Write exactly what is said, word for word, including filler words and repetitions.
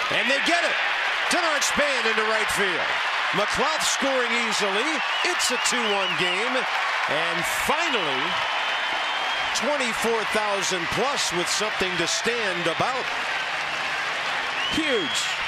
And they get it. Denard Span into right field. McLeod scoring easily. It's a two one game. And finally, twenty-four thousand plus with something to stand about. Huge.